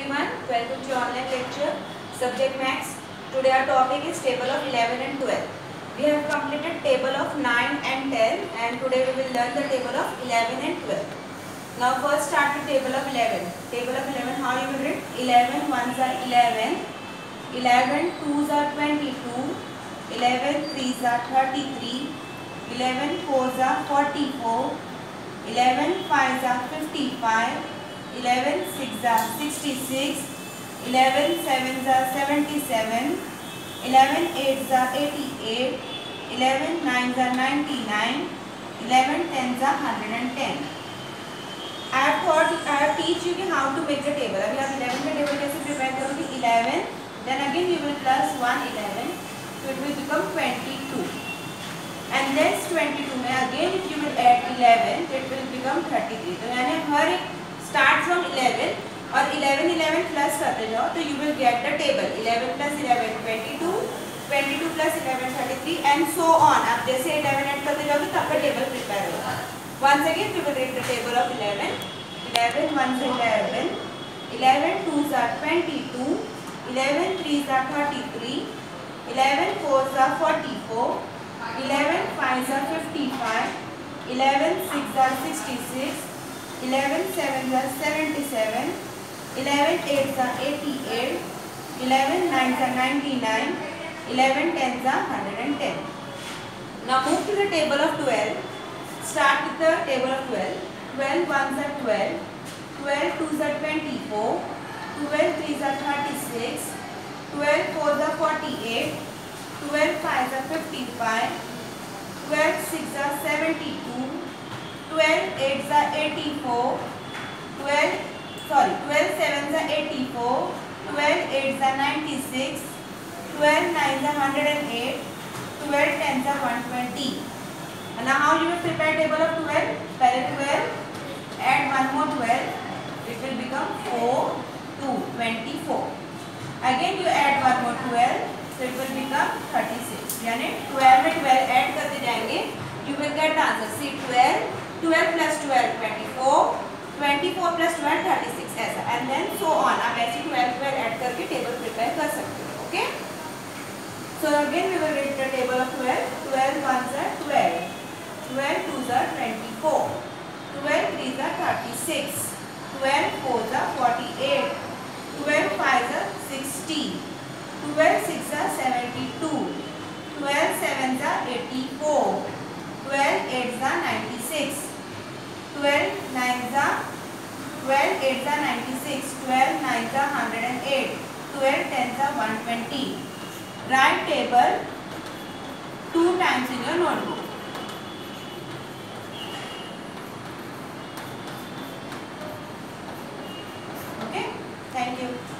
everyone, welcome to your online lecture, subject maths. Today our topic is table of 11 and 12. We have completed table of 9 and 10 and today we will learn the table of 11 and 12. Now first start with table of 11. Table of 11, how you will read? 11 ones are 11, 11 twos are 22, 11 threes are 33, 11 fours are 44, 11 fives are 55, 11 sixes are 66, 11 sevens are 77, 11 eights are 88, 11 nines are 99, 11 tens are 110. I have teach you how to make the table. अभी आप 11 का table कैसे prepare करोगे? 11, then again you will plus 1 11, so it will become 22. And this 22 में again if you will add 11, it will become 33. तो यानी हर एक start from 11 और 11 plus करते जाओ तो you will get the table. 11 plus 11 22, 22 plus 11 33 and so on. आप जैसे 11 add करते जाओगे तो आपका table prepare होगा. Once again we will read the table of 11. 11 ones are 11, 11 twos are 22, 11 threes are 33, 11 fours are 44, 11 fives are 55, 11 sixes are 66, 11 sevens are 77, 11 eights are 88, 11 nines are 99, 11 tens are 110. Now move to the table of 12. Start with the table of 12. 12 ones are 12, 12 twos are 24, 12 threes are 36, 12 fours are 48, 12 fives are 55, 12 sixes are 72, 12 eights are 84, 12 sevens are 84, 12 eights are 96, 12 nines are 108, 12 tens are 120. And now how you will prepare table of 12? Pehले 12, add one more 12, it will become 4, 2, 24. Again you add one more 12, so it will become 36. यानी 12 में 12 add करते जाएंगे, you will get the answer. See 12, 12 plus 12 24, 24 plus 12 36 ऐसा, and then so on. आप ऐसे 12 add करके table prepare कर सकते हो. Okay? So again we will read the table of 12. 12 ones are 12. 12 twos are 24, 12 threes are 36, 12 fours are 48, 12 fives are 60, 12 sixes are 72, 12 sevens are 84, 12 eights are 96, 12 nines are 12 eights are 96, 12 nines are 108, 12 tens are 120. Write table 2 times in your notebook. Okay, thank you.